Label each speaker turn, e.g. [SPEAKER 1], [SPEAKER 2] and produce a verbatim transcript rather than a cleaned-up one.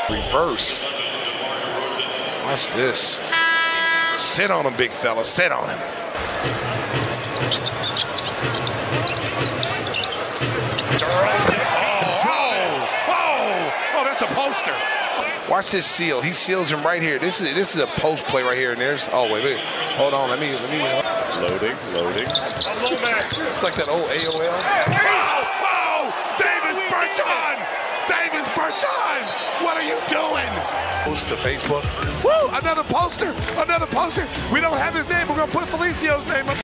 [SPEAKER 1] Reverse. Watch this. Sit on him, big fella. Sit on him. Oh, that's a poster. Watch this seal. He seals him right here. This is this is a post play right here. And there's oh wait, wait. Hold on. Let me let me. Uh,
[SPEAKER 2] loading, loading.
[SPEAKER 1] It's like that old A O L. Oh, oh, Davis Bertrand! Davis Bertrand! What are you doing? Post to Facebook. Woo! Another poster. Another poster. We don't have his name. We're gonna put Felicio's name up.